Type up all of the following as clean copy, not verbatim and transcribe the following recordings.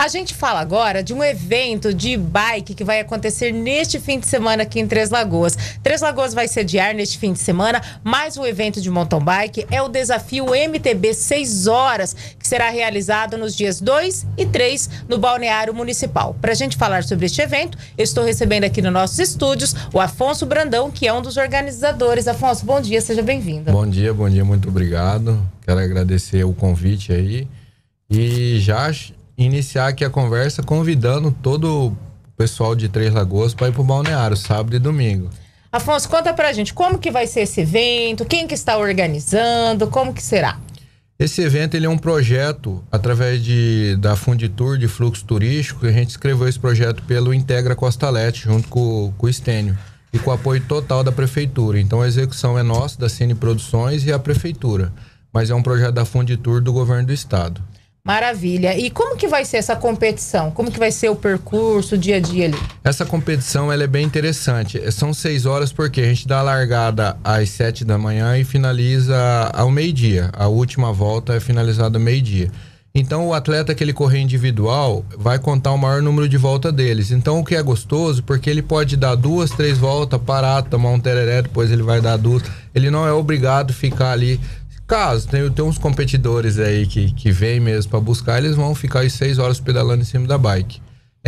A gente fala agora de um evento de bike que vai acontecer neste fim de semana aqui em Três Lagoas. Três Lagoas vai sediar neste fim de semana mais um evento de mountain bike. É o Desafio MTB 6 horas, que será realizado nos dias 2 e 3 no Balneário Municipal. Para a gente falar sobre este evento, eu estou recebendo aqui nos nossos estúdios o Afonso Brandão, que é um dos organizadores. Afonso, bom dia, seja bem-vindo. Bom dia, muito obrigado. Quero agradecer o convite aí e já iniciar aqui a conversa convidando todo o pessoal de Três Lagoas para ir para o Balneário, sábado e domingo. Afonso, conta pra gente como que vai ser esse evento, quem que está organizando, como que será? Esse evento ele é um projeto através da Funditur de Fluxo Turístico, que a gente escreveu esse projeto pelo Integra Costa Leste, junto com o Estênio, e com o apoio total da Prefeitura. Então a execução é nossa, da Cine Produções e a Prefeitura, mas é um projeto da Funditur do Governo do Estado. Maravilha. E como que vai ser essa competição? Como que vai ser o percurso, o dia a dia ali? Essa competição ela é bem interessante. São 6 horas porque a gente dá a largada às 7 da manhã e finaliza ao meio-dia. A última volta é finalizada ao meio-dia. Então o atleta que ele correr individual vai contar o maior número de voltas deles. Então o que é gostoso, porque ele pode dar 2, 3 voltas, parar, tomar um tereré, depois ele vai dar 2. Ele não é obrigado a ficar ali. Caso tem uns competidores aí que vêm mesmo para buscar, eles vão ficar as 6 horas pedalando em cima da bike.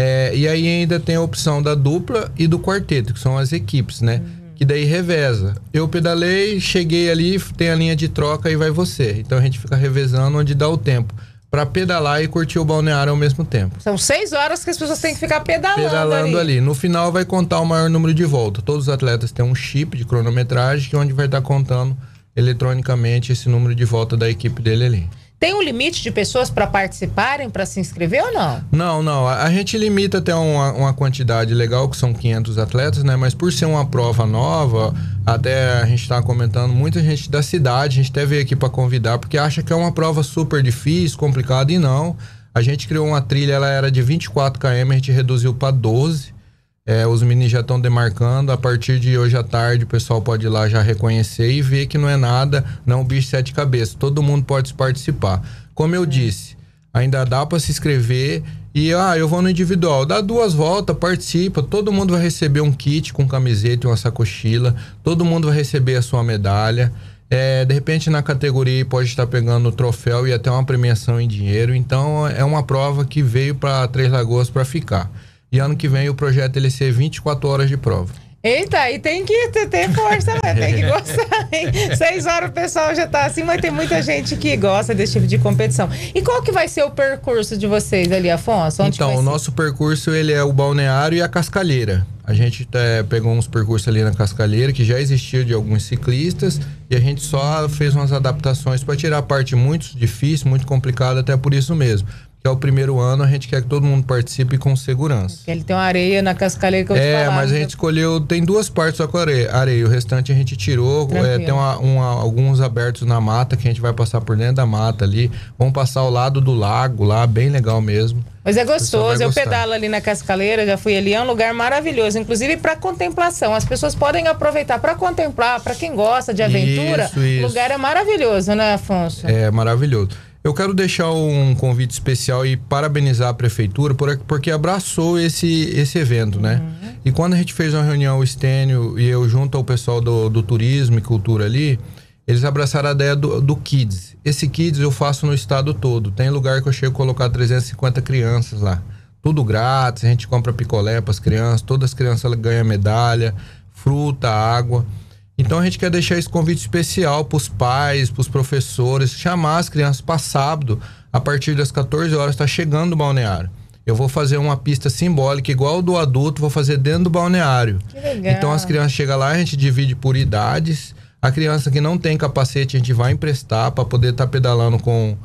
E aí ainda tem a opção da dupla e do quarteto, que são as equipes, né? Que daí reveza. Eu pedalei, cheguei ali, tem a linha de troca e vai você. Então a gente fica revezando onde dá o tempo para pedalar e curtir o balneário ao mesmo tempo. São 6 horas que as pessoas têm que ficar pedalando ali. No final vai contar o maior número de voltas. Todos os atletas têm um chip de cronometragem, que é onde vai estar contando eletronicamente esse número de volta da equipe dele ali. Tem um limite de pessoas para participarem, para se inscrever ou não? Não. A gente limita até uma quantidade legal, que são 500 atletas, né? Mas por ser uma prova nova, até a gente está comentando, muita gente da cidade, a gente até veio aqui para convidar, porque acha que é uma prova super difícil, complicada, e não. A gente criou uma trilha, ela era de 24 km, a gente reduziu para 12. Os meninos já estão demarcando. A partir de hoje à tarde o pessoal pode ir lá já reconhecer e ver que não é nada, não é um bicho de 7 cabeças. Todo mundo pode participar. Como eu disse, ainda dá para se inscrever. E eu vou no individual, dá 2 voltas, participa. Todo mundo vai receber um kit com camiseta e uma sacochila. Todo mundo vai receber a sua medalha. De repente na categoria pode estar pegando o troféu e até uma premiação em dinheiro. Então é uma prova que veio para Três Lagoas para ficar. E ano que vem o projeto ele ser 24 horas de prova. Eita, e tem que ter força, né? Tem que gostar, hein? 6 horas o pessoal já tá assim, mas tem muita gente que gosta desse tipo de competição. E qual que vai ser o percurso de vocês ali, Afonso? Então, o nosso percurso ele é o balneário e a cascalheira. A gente pegou uns percursos ali na cascalheira que já existia de alguns ciclistas e a gente só fez umas adaptações para tirar a parte muito difícil, muito complicada, até por isso mesmo. Que é o primeiro ano, a gente quer que todo mundo participe com segurança. Ele tem uma areia na cascalheira que eu te falava. Mas a gente escolheu, tem 2 partes só com areia, o restante a gente tirou. Tem alguns abertos na mata, que a gente vai passar por dentro da mata ali. Vamos passar ao lado do lago lá, bem legal mesmo. Mas é gostoso, eu pedalo ali na cascalheira, já fui ali, é um lugar maravilhoso, inclusive para contemplação. As pessoas podem aproveitar para contemplar, para quem gosta de aventura. Isso. O lugar é maravilhoso, né, Afonso? É maravilhoso. Eu quero deixar um convite especial e parabenizar a Prefeitura porque abraçou esse evento, né? E quando a gente fez uma reunião, o Estênio e eu, junto ao pessoal do turismo e cultura ali, eles abraçaram a ideia do Kids. Esse Kids eu faço no estado todo. Tem lugar que eu chego a colocar 350 crianças lá. Tudo grátis, a gente compra picolé para as crianças, todas as crianças ganham medalha, fruta, água. Então a gente quer deixar esse convite especial para os pais, para os professores, chamar as crianças para sábado, a partir das 14 horas, está chegando o balneário. Eu vou fazer uma pista simbólica igual do adulto, vou fazer dentro do balneário. Que legal. Então as crianças chegam lá, a gente divide por idades. A criança que não tem capacete, a gente vai emprestar para poder estar pedalando com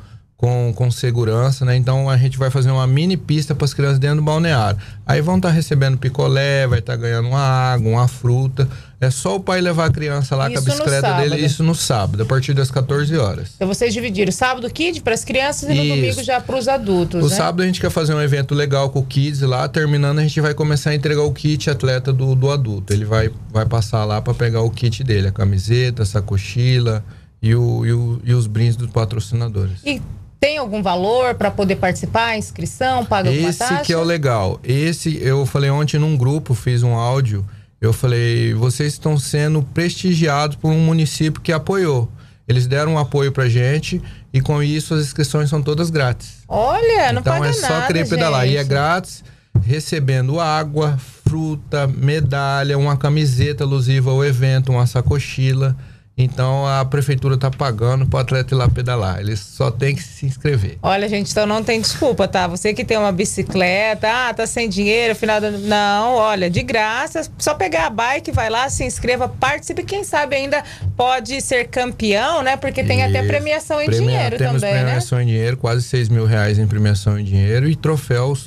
segurança, né? Então a gente vai fazer uma mini pista para as crianças dentro do balneário. Aí vão estar recebendo picolé, vai estar ganhando uma água, uma fruta. É só o pai levar a criança lá com a bicicleta dele, isso no sábado, a partir das 14 horas. Então vocês dividiram sábado Kids para as crianças e no domingo já para os adultos, né? Sábado a gente quer fazer um evento legal com o Kids lá, terminando a gente vai começar a entregar o kit atleta do adulto. Ele vai passar lá para pegar o kit dele, a camiseta, a sacochila e os brindes dos patrocinadores. E Tem algum valor para poder participar? Inscrição? Paga alguma taxa? Esse que é o legal. Eu falei ontem num grupo, fiz um áudio. Eu falei, vocês estão sendo prestigiados por um município que apoiou. Eles deram um apoio pra gente e com isso as inscrições são todas grátis. Olha, não paga nada, Então é só querer pedalar. gente. E é grátis, recebendo água, fruta, medalha, uma camiseta alusiva ao evento, uma sacochila. Então a prefeitura tá pagando pro atleta ir lá pedalar. Ele só tem que se inscrever. Olha, gente, então não tem desculpa, tá? Você que tem uma bicicleta, tá sem dinheiro, final do... Não, olha, de graça, só pegar a bike, vai lá, se inscreva, participe, quem sabe ainda pode ser campeão, né? Porque tem até premiação em dinheiro temos também, premiação em dinheiro, quase R$6.000 em premiação em dinheiro, e troféus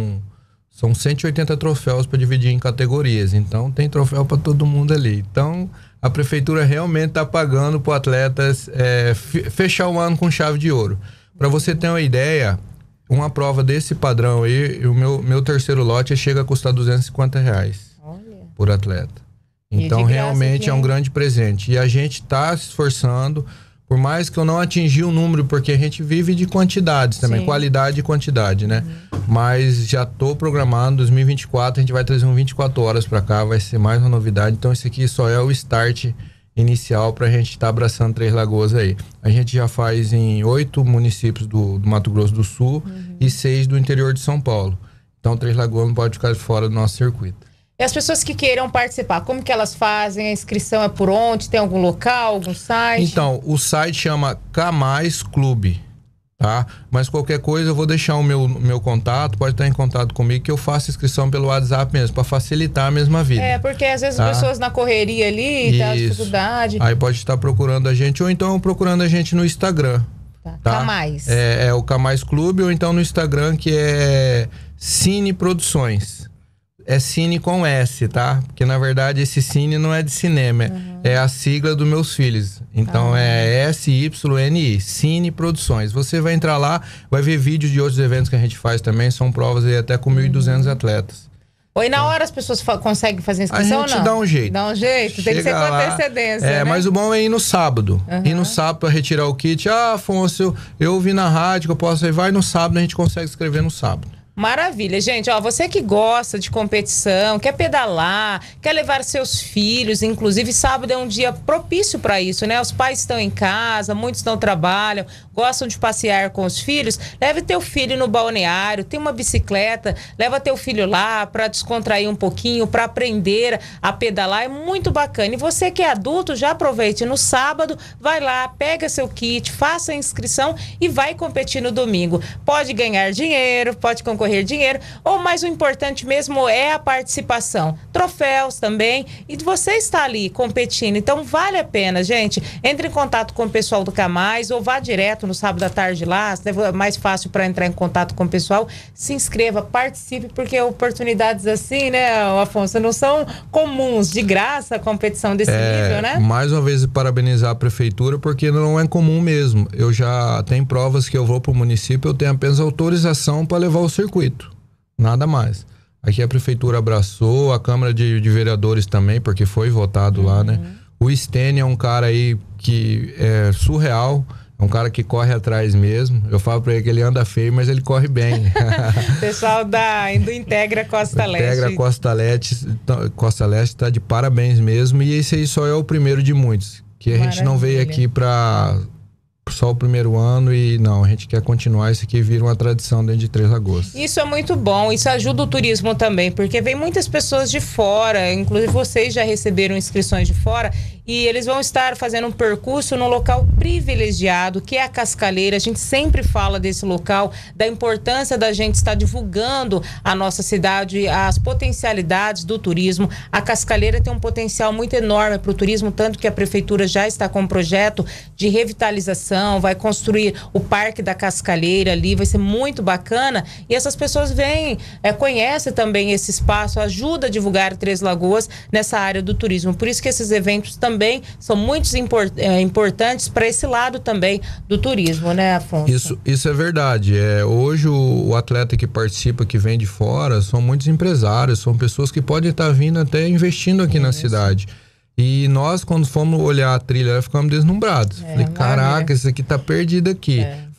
são 180 troféus para dividir em categorias. Então tem troféu para todo mundo ali. Então a prefeitura realmente está pagando para atletas fechar o ano com chave de ouro. Para você ter uma ideia, uma prova desse padrão aí, o meu terceiro lote chega a custar R$250 por atleta. Então realmente é um grande presente. E a gente está se esforçando, por mais que eu não atingi o número, porque a gente vive de quantidades também, Sim. qualidade e quantidade, né? Mas já tô programando, 2024 a gente vai trazer um 24 horas para cá, vai ser mais uma novidade. Então esse aqui só é o start inicial pra gente estar abraçando Três Lagoas aí. A gente já faz em 8 municípios do Mato Grosso do Sul e 6 do interior de São Paulo. Então Três Lagoas não pode ficar de fora do nosso circuito. E as pessoas que queiram participar, como que elas fazem? A inscrição é por onde? Tem algum local, algum site? Então, o site chama Camais Clube, tá? Mas qualquer coisa eu vou deixar o meu contato, pode estar em contato comigo que eu faço inscrição pelo WhatsApp mesmo, para facilitar a mesma vida. Porque às vezes as pessoas na correria ali, tá dificuldade. Aí pode estar procurando a gente, ou então procurando a gente no Instagram. Tá? Camais. É o Camais Clube, ou então no Instagram, que é Cine Produções. É Cine com S, tá? Porque na verdade esse Cine não é de cinema, é a sigla dos meus filhos. Então é SYNI, Cine Produções. Você vai entrar lá, vai ver vídeos de outros eventos que a gente faz também, são provas aí até com 1.200 atletas. E na hora as pessoas conseguem fazer inscrição ou não? A gente dá um jeito. Dá um jeito? Tem que ser com antecedência, né? Mas o bom é ir no sábado. Ir no sábado pra retirar o kit. Afonso, eu ouvi na rádio que eu posso ir. Vai no sábado, a gente consegue escrever no sábado. Maravilha, gente. Você que gosta de competição, quer pedalar, quer levar seus filhos, inclusive sábado é um dia propício para isso, né? Os pais estão em casa, muitos não trabalham, gostam de passear com os filhos. Leve teu filho no balneário, tem uma bicicleta, leva teu filho lá para descontrair um pouquinho, para aprender a pedalar. É muito bacana. E você que é adulto, já aproveite no sábado, vai lá, pega seu kit, faça a inscrição e vai competir no domingo. Pode ganhar dinheiro, pode concorrer dinheiro, mas o importante mesmo é a participação. Troféus também, e você está ali competindo, então vale a pena, gente. Entre em contato com o pessoal do Camais ou vá direto no sábado à tarde lá, é mais fácil para entrar em contato com o pessoal. Se inscreva, participe, porque oportunidades assim, né, Afonso, não são comuns, de graça a competição desse nível, né? Mais uma vez parabenizar a prefeitura, porque não é comum mesmo. Eu já tenho provas que eu vou para o município, eu tenho apenas autorização para levar o circuito. Nada mais. Aqui a prefeitura abraçou, a Câmara de Vereadores também, porque foi votado lá, né? O Stênio é um cara aí que é surreal, é um cara que corre atrás mesmo. Eu falo pra ele que ele anda feio, mas ele corre bem. Pessoal do Integra Costa Leste. Integra Costa Leste tá de parabéns mesmo, e esse aí só é o primeiro de muitos. Que a gente não veio aqui pra só o primeiro ano e não, a gente quer continuar, isso aqui vira uma tradição dentro de Três Lagoas. Isso é muito bom, isso ajuda o turismo também, porque vem muitas pessoas de fora, inclusive vocês já receberam inscrições de fora, e eles vão estar fazendo um percurso num local privilegiado, que é a Cascaleira. A gente sempre fala desse local, da importância da gente estar divulgando a nossa cidade, as potencialidades do turismo. A Cascaleira tem um potencial muito enorme para o turismo, tanto que a prefeitura já está com um projeto de revitalização, vai construir o Parque da Cascaleira ali, vai ser muito bacana, e essas pessoas vêm, conhecem também esse espaço, ajuda a divulgar Três Lagoas nessa área do turismo. Por isso que esses eventos também são muito importantes para esse lado também do turismo, né, Afonso? Isso é verdade. Hoje o atleta que participa, que vem de fora, são muitos empresários, são pessoas que podem estar vindo até investindo aqui na cidade. E nós, quando fomos olhar a trilha, ficamos deslumbrados. Falei, caraca, isso aqui tá perdido aqui.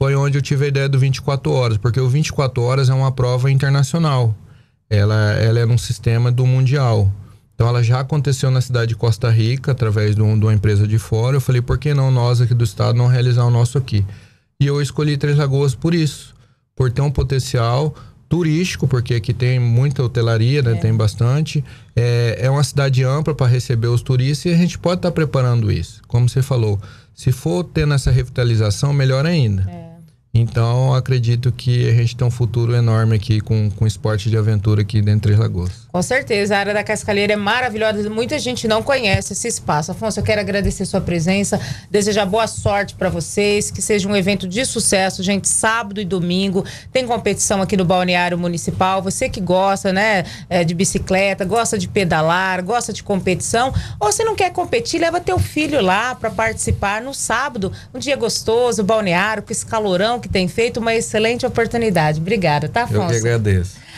foi onde eu tive a ideia do 24 horas, porque o 24 horas é uma prova internacional. Ela é num sistema do Mundial. Então ela já aconteceu na cidade de Costa Rica, através de uma empresa de fora. Eu falei, por que não nós aqui do estado não realizar o nosso aqui? E eu escolhi Três Lagoas por isso, por ter um potencial turístico, porque aqui tem muita hotelaria, né? Tem bastante. É uma cidade ampla para receber os turistas e a gente pode estar preparando isso. Como você falou, se for tendo essa revitalização, melhor ainda. Então, acredito que a gente tem um futuro enorme aqui com esporte de aventura aqui dentro de Três Lagoas. Com certeza, a área da Cascalheira é maravilhosa. Muita gente não conhece esse espaço. Afonso, eu quero agradecer sua presença, desejar boa sorte para vocês, que seja um evento de sucesso, gente. Sábado e domingo tem competição aqui no Balneário Municipal. Você que gosta, né, de bicicleta, gosta de pedalar, gosta de competição, ou se não quer competir, leva teu filho lá para participar no sábado, um dia gostoso, balneário, com esse calorão que tem feito, uma excelente oportunidade. Obrigada, tá, Afonso? Eu que agradeço.